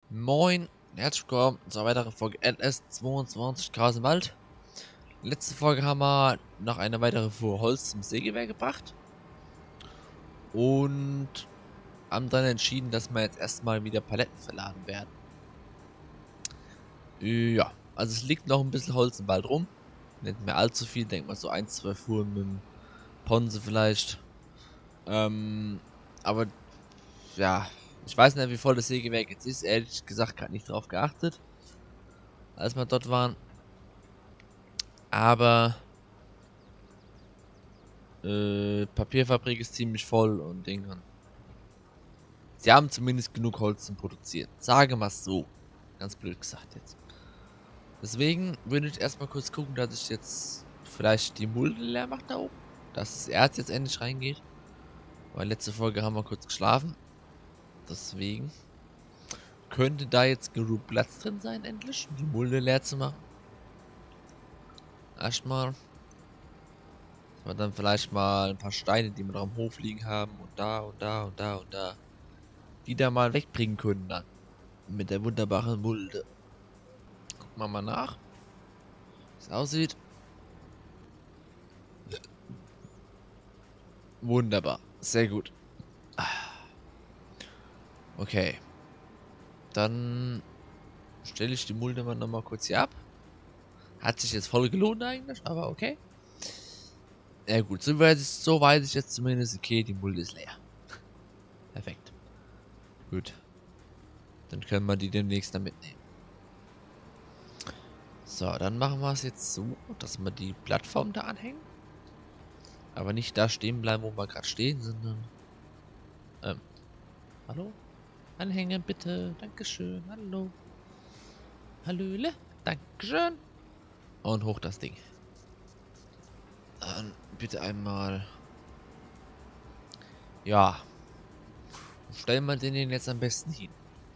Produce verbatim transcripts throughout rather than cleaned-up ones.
Moin, herzlich willkommen zur weiteren Folge L S zweiundzwanzig Gras im Wald. Letzte Folge haben wir noch eine weitere Fuhr Holz zum Sägewerk gebracht. Und haben dann entschieden, dass wir jetzt erstmal wieder Paletten verladen werden. Ja, also es liegt noch ein bisschen Holz im Wald rum. Nicht mehr allzu viel, denkt mal so ein, zwei Fuhren mit dem Ponse vielleicht. Ähm, aber ja, ich weiß nicht, wie voll das Sägewerk jetzt ist. Ehrlich gesagt, gerade nicht drauf geachtet, als wir dort waren. Aber äh, Papierfabrik ist ziemlich voll und Dingern. Sie haben zumindest genug Holz zum Produzieren. Sage mal so. Ganz blöd gesagt jetzt. Deswegen würde ich erstmal kurz gucken, dass ich jetzt vielleicht die Mulde leer mache da oben. Dass das Erz jetzt endlich reingeht. Weil letzte Folge haben wir kurz geschlafen. Deswegen könnte da jetzt genug Platz drin sein, endlich, um die Mulde leer zu machen. Erstmal. Dass wir dann vielleicht mal ein paar Steine, die wir noch am Hof liegen haben, und da und da und da und da, die da mal wegbringen können dann. Mit der wunderbaren Mulde. Gucken wir mal nach, wie es aussieht. Wunderbar. Sehr gut. Okay. Dann stelle ich die Mulde mal nochmal kurz hier ab. Hat sich jetzt voll gelohnt eigentlich, aber okay. Ja gut, so weiß ich, so weiß ich jetzt zumindest, okay, die Mulde ist leer. Perfekt. Gut. Dann können wir die demnächst dann mitnehmen. So, dann machen wir es jetzt so, dass wir die Plattform da anhängen. Aber nicht da stehen bleiben, wo wir gerade stehen, sondern... Ähm, hallo? Anhängen bitte, dankeschön, hallo. Hallöle, dankeschön. Und hoch das Ding. Dann bitte einmal... Ja. Wo stellen wir den jetzt am besten hin?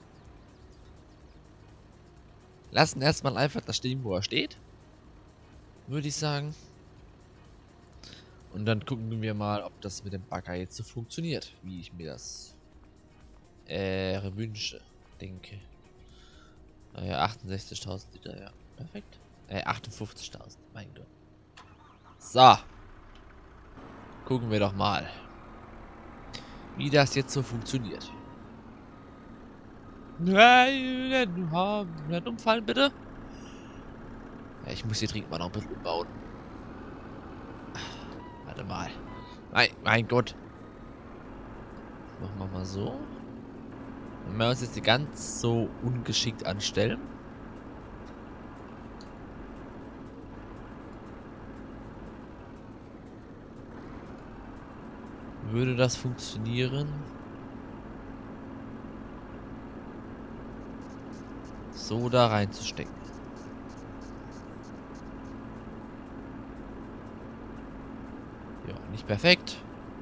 Lassen erstmal einfach da stehen, wo er steht. Würde ich sagen. Und dann gucken wir mal, ob das mit dem Bagger jetzt so funktioniert, wie ich mir das äh, wünsche, denke. Naja, achtundsechzigtausend Liter, ja. Perfekt. Äh, achtundfünfzigtausend, mein Gott. So. Gucken wir doch mal, wie das jetzt so funktioniert. Nein, nicht umfallen, bitte. Ja, ich muss hier dringend mal noch ein bisschen umbauen. Warte mal. Mein, mein Gott. Machen wir mal so. Wenn wir uns jetzt die ganz so ungeschickt anstellen. Würde das funktionieren? So da reinzustecken. Ja, nicht perfekt.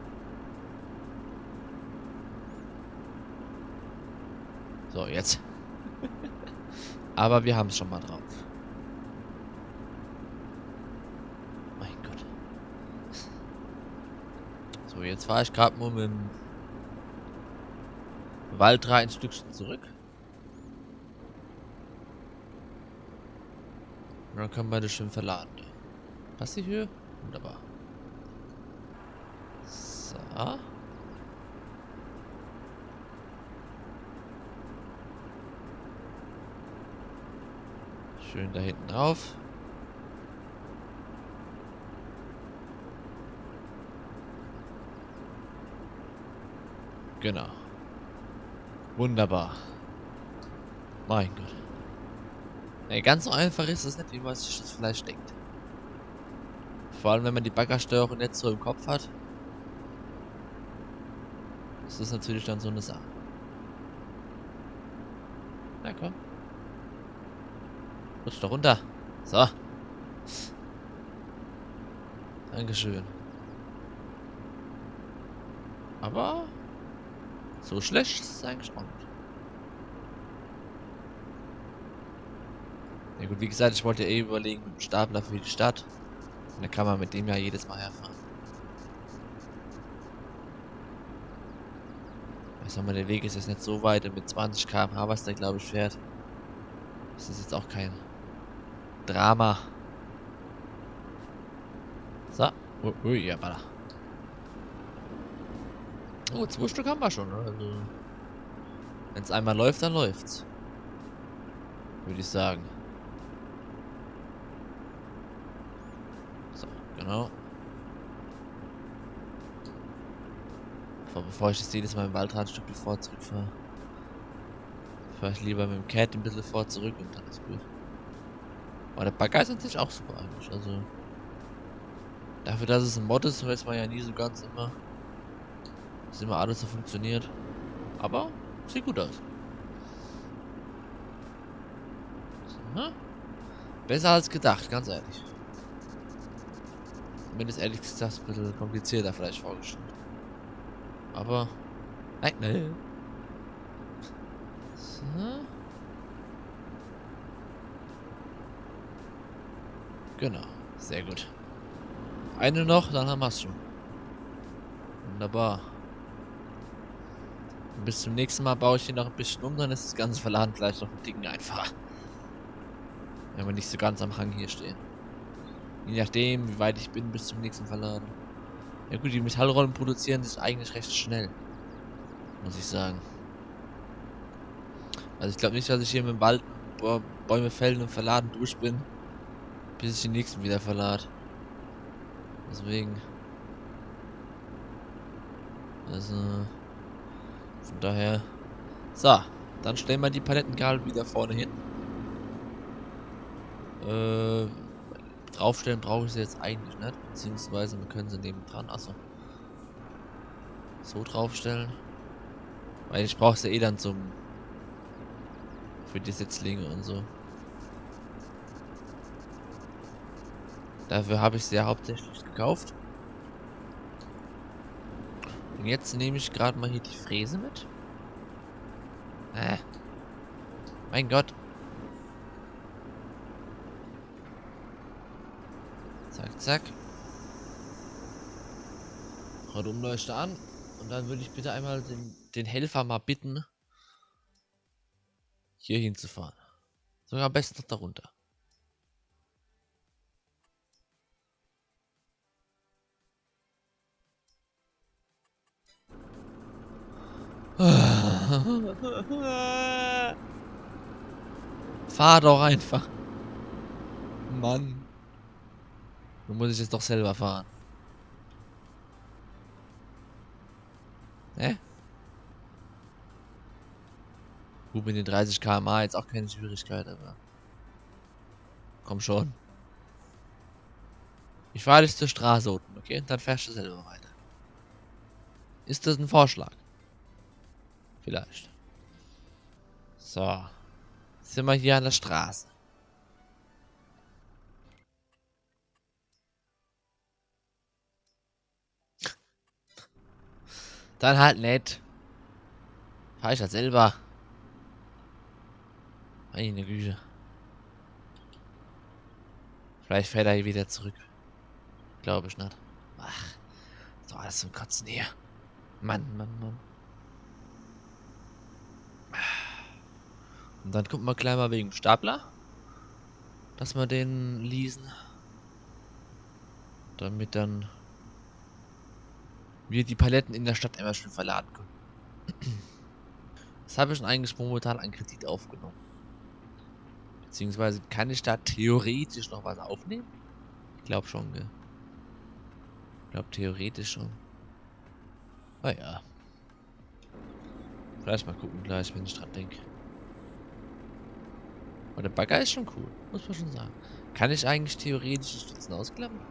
So, jetzt. Aber wir haben es schon mal drauf. Mein Gott. So, jetzt fahre ich gerade mal mit dem Waldrad ein Stückchen zurück. Und dann können wir das schön verladen. Passt die Höhe? Wunderbar. So. Schön da hinten drauf. Genau. Wunderbar. Mein Gott. Nee, ganz so einfach ist es nicht, wie man sich das vielleicht denkt. Vor allem, wenn man die Baggersteuerung nicht so im Kopf hat. Ist das natürlich dann so eine Sache. Na komm. Rutsch doch runter. So. Dankeschön. Aber so schlecht ist es eigentlich auch nicht. Ja gut, wie gesagt, ich wollte eh überlegen mit dem Stapler für die Stadt. Und dann kann man mit dem ja jedes Mal herfahren. Ich sag mal, der Weg ist jetzt nicht so weit und mit zwanzig Kilometer pro Stunde, was der glaube ich fährt. Das ist jetzt auch kein Drama. So. Ui, ui, ja, warte. Oh, zwei Stück haben wir schon, ne? Also, wenn es einmal läuft, dann läuft's. Würde ich sagen. So, genau. Vor, bevor ich jetzt jedes Mal im Waldrand ein Stück vor zurückfahre, fahre ich lieber mit dem Cat ein bisschen vor zurück und dann ist gut. Aber der Bagger ist an sich auch super eigentlich. Also, dafür, dass es ein Mod ist, weiß man ja nie so ganz immer, dass immer alles so funktioniert. Aber sieht gut aus. So. Besser als gedacht, ganz ehrlich. Wenn es ehrlich gesagt ein bisschen komplizierter vielleicht vorgestellt. Aber. Nein, ne. So. Genau. Sehr gut. Eine noch, dann haben wir es schon. Wunderbar. Und bis zum nächsten Mal baue ich hier noch ein bisschen um, dann ist das ganze Verladen vielleicht noch ein Ding einfacher. Wenn wir nicht so ganz am Hang hier stehen. Je nachdem, wie weit ich bin bis zum nächsten Verladen. Ja gut, die Metallrollen produzieren sich eigentlich recht schnell. Muss ich sagen. Also ich glaube nicht, dass ich hier mit dem Wald Bäume fällen und verladen durch bin, bis ich den nächsten wieder verlade. Deswegen. Also. Von daher. So, dann stellen wir die Palettengabel wieder vorne hin. Äh, draufstellen brauche ich sie jetzt eigentlich nicht. Beziehungsweise wir können sie neben dran. Achso. So draufstellen. Weil ich brauche sie eh dann zum. Für die Sitzlinge und so. Dafür habe ich sie ja hauptsächlich gekauft. Und jetzt nehme ich gerade mal hier die Fräse mit. Äh. Mein Gott. Zack, zack. Umleuchte an. Und dann würde ich bitte einmal den, den Helfer mal bitten, hier hinzufahren. Sogar am besten noch darunter. Fahr doch einfach. Mann. Nun muss ich jetzt doch selber fahren. Hä? Gut, mit den dreißig Kilometer pro Stunde jetzt auch keine Schwierigkeit, aber. Komm schon. Ich fahre dich zur Straße unten, okay? Und dann fährst du selber weiter. Ist das ein Vorschlag? Vielleicht. So. Sind wir hier an der Straße. Dann halt nicht. Fahr ich halt selber. Meine Güte. Vielleicht fährt er hier wieder zurück. Glaube ich nicht. Ach. So alles zum Kotzen hier. Mann, Mann, Mann. Und dann gucken wir gleich mal wegen dem Stapler. Dass wir den leasen. Damit dann wir die Paletten in der Stadt immer schön verladen können. Das habe ich eigentlich momentan an Kredit aufgenommen. Beziehungsweise kann ich da theoretisch noch was aufnehmen? Ich glaube schon, gell? Ich glaube theoretisch schon. Oh ja. Vielleicht mal gucken gleich, wenn ich dran denke. Aber der Bagger ist schon cool, muss man schon sagen. Kann ich eigentlich theoretisch die Stützen ausklappen?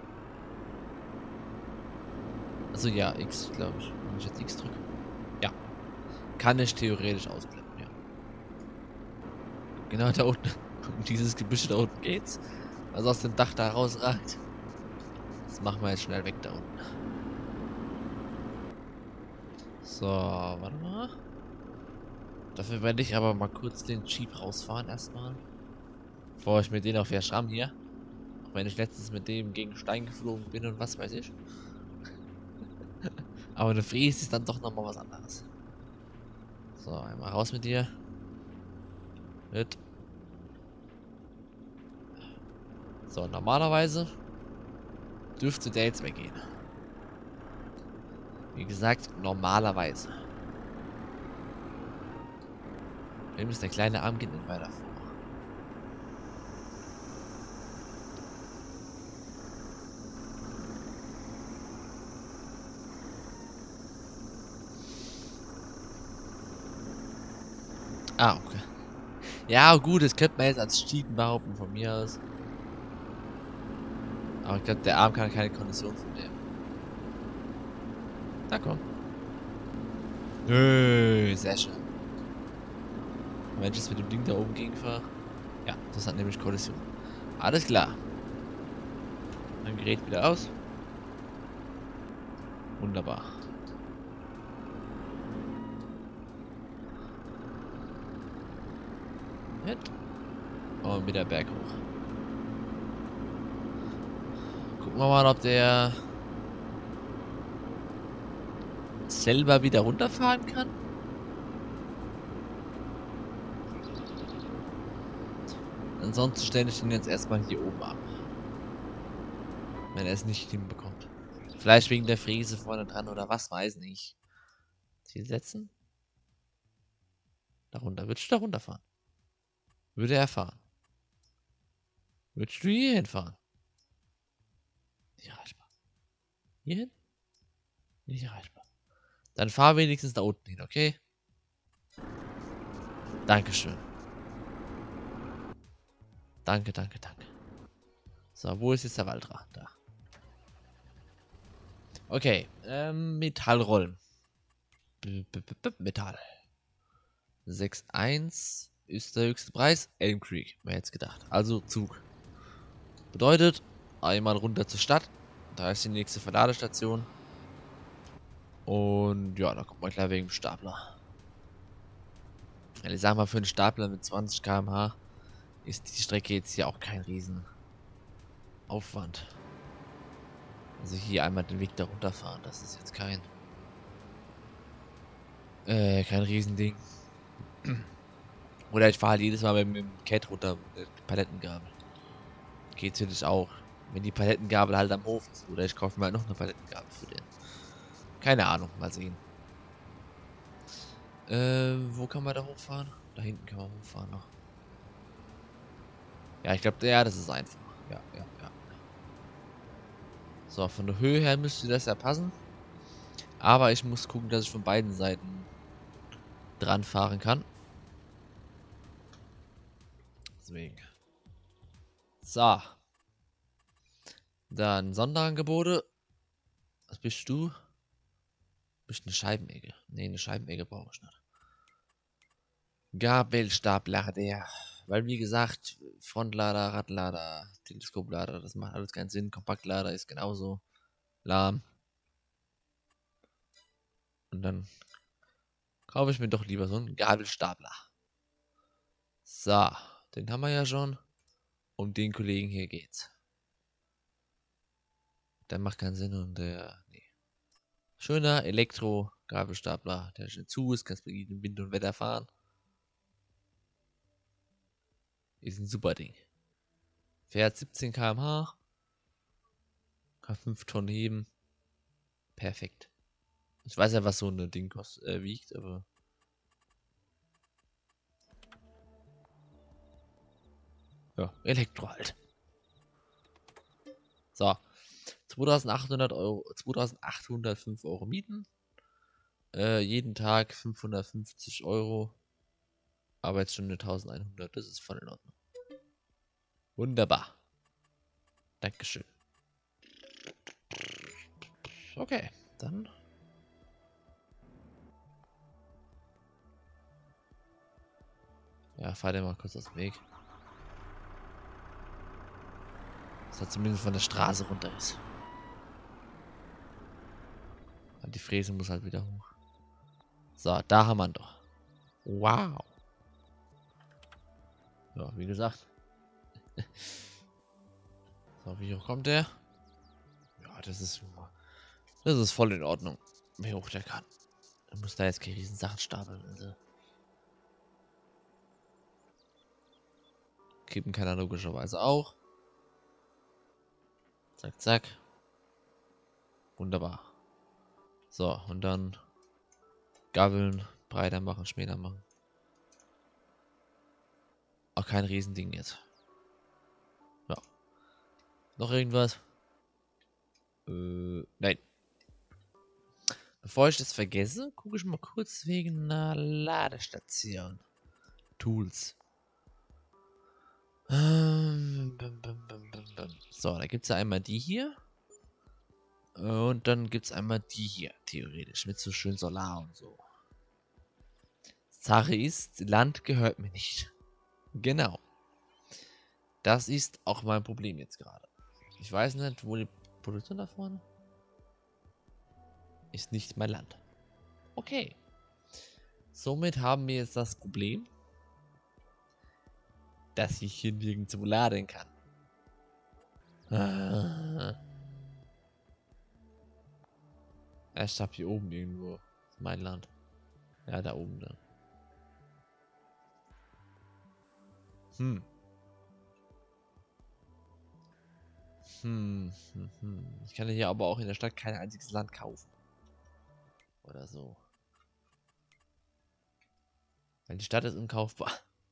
Also ja, X, glaube ich. Wenn ich jetzt X drücke. Ja. Kann ich theoretisch ausklappen, ja. Genau da unten. Um dieses Gebüsch da unten geht's. Was aus dem Dach da rausragt. Das machen wir jetzt schnell weg da unten. So, warte mal. Dafür werde ich aber mal kurz den Jeep rausfahren erstmal. Bevor ich mit denen auf der Schramm hier. Auch wenn ich letztens mit dem gegen Stein geflogen bin und was weiß ich. Aber eine Fräse ist dann doch nochmal was anderes. So, einmal raus mit dir. Mit. So, normalerweise dürfte der jetzt weggehen. Wie gesagt, normalerweise. Wem ist der kleine Arm geht nicht weiter vor. Ah, okay. Ja, gut, das könnte man jetzt als Cheaten behaupten von mir aus. Aber ich glaube, der Arm kann keine Kondition von dem. Na komm. Nö, sehr schön. Wenn ich jetzt mit dem Ding da oben gegenfahre. Ja, das hat nämlich Kollision. Alles klar. Dann Gerät wieder aus. Wunderbar. Und wieder Berg hoch. Gucken wir mal, ob der selber wieder runterfahren kann. Ansonsten stelle ich ihn jetzt erstmal hier oben ab. Wenn er es nicht hinbekommt. Vielleicht wegen der Fräse vorne dran oder was, weiß nicht. Ziel setzen. Darunter. Würdest du da runterfahren? Würde er fahren. Würdest du hier hinfahren? Nicht erreichbar. Hierhin? Nicht erreichbar. Dann fahr wenigstens da unten hin, okay? Dankeschön. Danke, danke, danke. So, wo ist jetzt der Waldrand? Da. Okay, ähm, Metallrollen. B -b -b -b Metall. sechs Komma eins ist der höchste Preis. Elm Creek, wer hätte es gedacht. Also Zug. Bedeutet, einmal runter zur Stadt. Da ist die nächste Verladestation. Und ja, da kommt man gleich wegen dem Stapler. Ich sag mal, für einen Stapler mit zwanzig Kilometer pro Stunde ist die Strecke jetzt hier auch kein riesen Aufwand. Also hier einmal den Weg da runterfahren, das ist jetzt kein äh, kein Riesending. Oder ich fahre halt jedes Mal mit dem Cat runter mit der Palettengabel. Geht natürlich auch. Wenn die Palettengabel halt am Hof ist. Oder ich kaufe mir halt noch eine Palettengabel für den. Keine Ahnung, mal sehen. Äh, wo kann man da hochfahren? Da hinten kann man hochfahren noch. Ja, ich glaube, ja, das ist einfach. Ja, ja, ja. So, von der Höhe her müsste das ja passen. Aber ich muss gucken, dass ich von beiden Seiten dran fahren kann. Deswegen. So. Dann Sonderangebote. Was bist du? Bist eine Scheibenegge? Ne, eine Scheibenegge brauche ich nicht. Gabelstapler, der. Weil wie gesagt, Frontlader, Radlader, Teleskoplader, das macht alles keinen Sinn. Kompaktlader ist genauso lahm. Und dann kaufe ich mir doch lieber so einen Gabelstapler. So, den haben wir ja schon. Um den Kollegen hier geht's. Der macht keinen Sinn und der. Nee. Schöner Elektro-Gabelstapler, der schon zu ist, kannst du mit jedem Wind und Wetter fahren. Ist ein super Ding. Fährt siebzehn Kilometer pro Stunde. Kann fünf Tonnen heben. Perfekt. Ich weiß ja, was so ein Ding kostet, äh, wiegt, aber. Ja, Elektro halt. So. zweitausendachthundert Euro, zweitausendachthundertfünf Euro Mieten. Äh, jeden Tag fünfhundertfünfzig Euro. Arbeitsstunde eintausendeinhundert. Das ist voll in Ordnung. Wunderbar. Dankeschön. Okay, dann. Ja, fahr dir mal kurz aus dem Weg. Dass er zumindest von der Straße runter ist. Die Fräse muss halt wieder hoch. So, da haben wir ihn doch. Wow. Ja, wie gesagt. So, wie hoch kommt der? Ja, das ist. Das ist voll in Ordnung. Wie hoch der kann. Da muss da jetzt keine riesen Sachen stapeln. Also. Kippen kann er logischerweise auch. Zack, zack. Wunderbar. So, und dann Gabeln breiter machen, schmäler machen. Auch kein Riesending jetzt. Ja. Noch irgendwas? Äh, nein. Bevor ich das vergesse, gucke ich mal kurz wegen einer Ladestation. Tools. So, da gibt es ja einmal die hier. Und dann gibt es einmal die hier, theoretisch, mit so schön Solar und so. Sache ist, Land gehört mir nicht. Genau. Das ist auch mein Problem jetzt gerade. Ich weiß nicht, wo die Produktion da vorne ist nicht mein Land. Okay. Somit haben wir jetzt das Problem, dass ich hier nirgendwo laden kann. Ah. Ich hab hier oben irgendwo. Das ist mein Land. Ja, da oben dann. Hm. Hm, hm, hm. Ich kann hier aber auch in der Stadt kein einziges Land kaufen. Oder so. Weil die Stadt ist unkaufbar.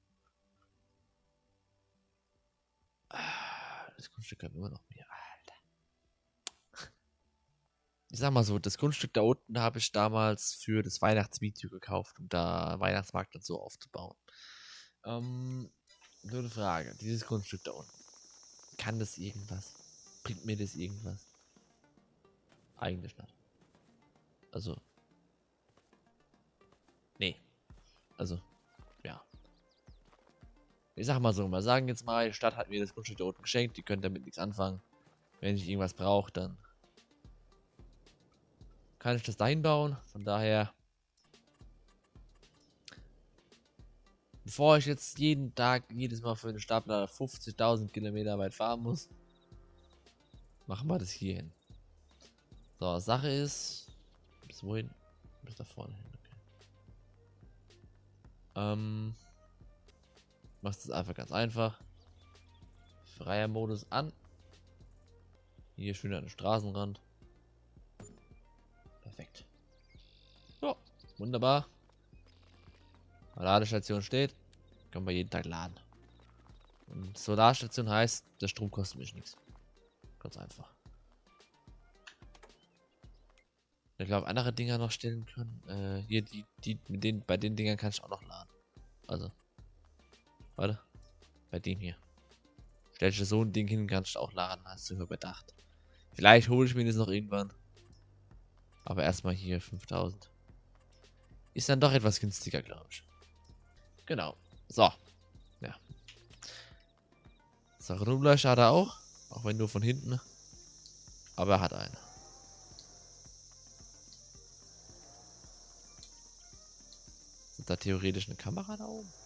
Das Grundstück hat immer noch mehr. Alter. Ich sag mal so, das Grundstück da unten habe ich damals für das Weihnachtsvideo gekauft, um da Weihnachtsmarkt und so aufzubauen. Ähm, nur eine Frage. Dieses Grundstück da unten. Kann das irgendwas? Bringt mir das irgendwas? Eigentlich nicht. Also. Nee. Also, ja. Ich sag mal so, wir sagen jetzt mal, die Stadt hat mir das Grundstück da unten geschenkt, die können damit nichts anfangen. Wenn ich irgendwas brauche, dann kann ich das dahin bauen. Von daher, bevor ich jetzt jeden Tag, jedes Mal für den Stapler fünfzigtausend Kilometer weit fahren muss, machen wir das hier hin. So, Sache ist, bis wohin? Bis da vorne hin. Okay. Ähm, machst es einfach ganz einfach. Freier Modus an. Hier schön an den Straßenrand. Perfekt. Ja, wunderbar. Ladestation steht. Können wir jeden Tag laden. Und Solarstation heißt, der Strom kostet mich nichts. Ganz einfach. Ich glaube, andere Dinger noch stellen können. Äh, hier, die, die, mit denen, bei den Dingern kann ich auch noch laden. Also. Warte. Bei dem hier. Stell ich so ein Ding hin, kannst du auch laden. Hast du überdacht. Vielleicht hole ich mir das noch irgendwann. Aber erstmal hier fünftausend. Ist dann doch etwas günstiger, glaube ich. Genau. So. Ja. So, Rumlöcher hat er auch. Auch wenn nur von hinten. Aber er hat einen. Ist da theoretisch eine Kamera da oben?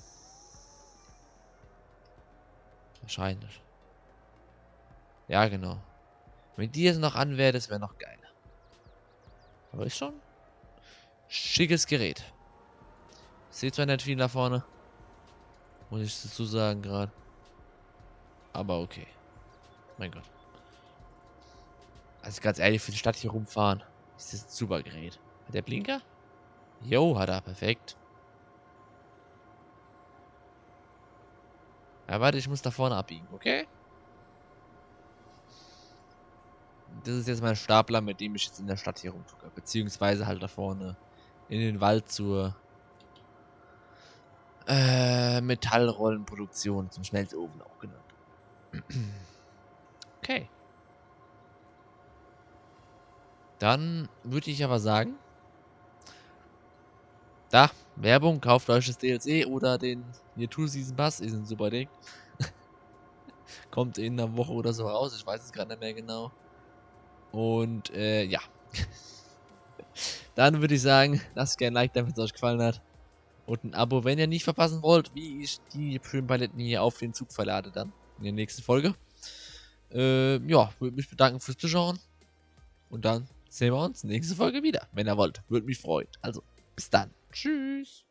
Wahrscheinlich. Ja, genau. Wenn die jetzt noch an wäre, das wäre noch geil. Aber ist schon schickes Gerät. Seht zwar nicht viel da vorne. Muss ich dazu sagen gerade. Aber okay. Mein Gott. Also ganz ehrlich, für die Stadt hier rumfahren, ist das ein super Gerät. Hat der Blinker? Jo, hat er. Perfekt. Ja, warte, ich muss da vorne abbiegen, okay? Das ist jetzt mein Stapler, mit dem ich jetzt in der Stadt hier rumtucke. Beziehungsweise halt da vorne in den Wald zur äh, Metallrollenproduktion zum Schmelzofen auch genannt. Okay. Dann würde ich aber sagen, da, Werbung, kauft euch das D L C oder den hier Two Season Pass, ist ein super Ding. Kommt in einer Woche oder so raus, ich weiß es gerade nicht mehr genau. Und äh, ja. Dann würde ich sagen, lasst gerne ein Like, damit es euch gefallen hat. Und ein Abo, wenn ihr nicht verpassen wollt, wie ich die schönen Paletten hier auf den Zug verlade dann in der nächsten Folge. Äh, ja, würde mich bedanken fürs Zuschauen. Und dann sehen wir uns nächste Folge wieder, wenn ihr wollt. Würde mich freuen. Also, bis dann. Tschüss.